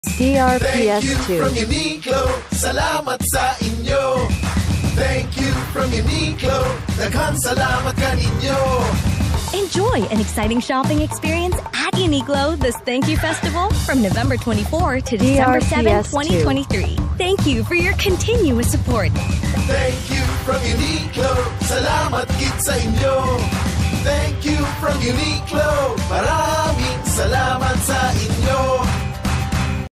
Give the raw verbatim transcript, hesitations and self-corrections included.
D R P S Thank two. you from UNIQLO, salamat sa inyo. Thank you from UNIQLO, daghang salamat kaninyo. Enjoy an exciting shopping experience at UNIQLO this Thank You Festival from November twenty-fourth to December seventh, twenty twenty-three. Thank you for your continuous support. Thank you from UNIQLO, salamat gid sa inyo. Thank you from UNIQLO, maraming salamat sa inyo.